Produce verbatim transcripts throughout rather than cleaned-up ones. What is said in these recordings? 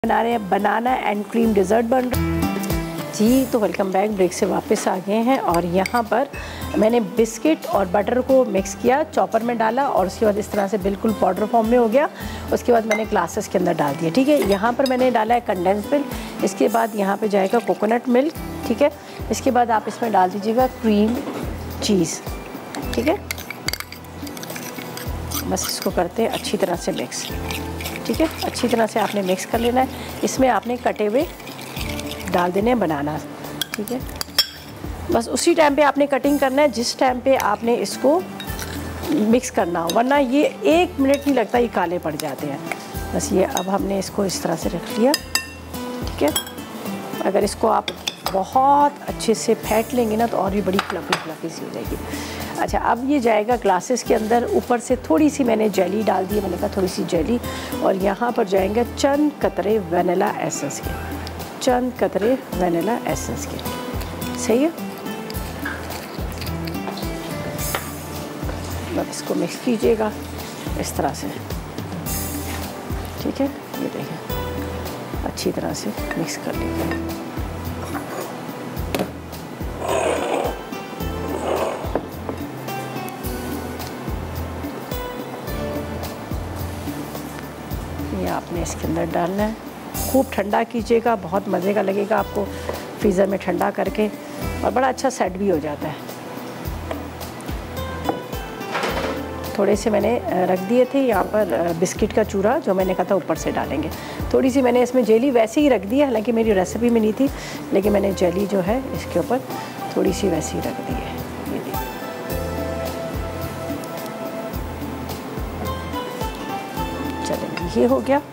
बना रहे हैं बनाना एंड क्रीम डिज़र्ट बन रहा है जी। तो वेलकम बैक, ब्रेक से वापस आ गए हैं और यहाँ पर मैंने बिस्किट और बटर को मिक्स किया, चॉपर में डाला और उसके बाद इस तरह से बिल्कुल पाउडर फॉर्म में हो गया। उसके बाद मैंने ग्लासेस के अंदर डाल दिया। ठीक है, यहाँ पर मैंने डाला है कंडेंस मिल्क, इसके बाद यहाँ पे जाएगा कोकोनट मिल्क। ठीक है, इसके बाद आप इसमें डाल दीजिएगा क्रीम चीज़। ठीक है, बस इसको करते हैं अच्छी तरह से मिक्स। ठीक है, अच्छी तरह से आपने मिक्स कर लेना है। इसमें आपने कटे हुए डाल देने हैं बनाना। ठीक है, बस उसी टाइम पे आपने कटिंग करना है जिस टाइम पे आपने इसको मिक्स करना हो, वरना ये एक मिनट नहीं लगता, ये काले पड़ जाते हैं। बस ये अब हमने इसको इस तरह से रख लिया। ठीक है, अगर इसको आप बहुत अच्छे से फेंट लेंगे ना तो और भी बड़ी फ्लफी फ्लफी सी हो जाएगी। अच्छा, अब ये जाएगा ग्लासेस के अंदर। ऊपर से थोड़ी सी मैंने जेली डाल दी है, मैंने कहा थोड़ी सी जेली, और यहाँ पर जाएंगे चंद कतरे वनीला एसेंस के, चंद कतरे वनीला एसेंस के। सही है, बस इसको मिक्स कीजिएगा इस तरह से। ठीक है, ये देखिए अच्छी तरह से मिक्स कर लीजिए। ये आपने इसके अंदर डालना है। खूब ठंडा कीजिएगा, बहुत मज़े का लगेगा आपको फ्रीज़र में ठंडा करके, और बड़ा अच्छा सेट भी हो जाता है। थोड़े से मैंने रख दिए थे यहाँ पर बिस्किट का चूरा, जो मैंने कहा था ऊपर से डालेंगे। थोड़ी सी मैंने इसमें जेली वैसे ही रख दी है, हालांकि मेरी रेसिपी में नहीं थी, लेकिन मैंने जेली जो है इसके ऊपर थोड़ी सी वैसे ही रख दी है। ये देखिए, चलेंगे, ये हो गया।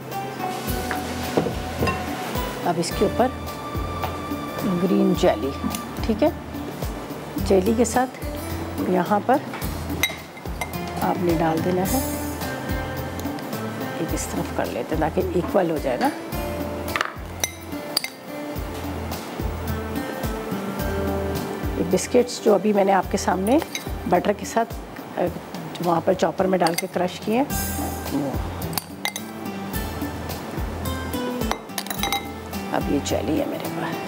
अब इसके ऊपर ग्रीन जेली। ठीक है, जेली के साथ यहाँ पर आपने डाल देना है। एक इस तरफ कर लेते हैं ताकि इक्वल हो जाए ना। ये बिस्किट्स जो अभी मैंने आपके सामने बटर के साथ वहाँ पर चॉपर में डाल के क्रश किए, वो अब ये जेली है मेरे पास।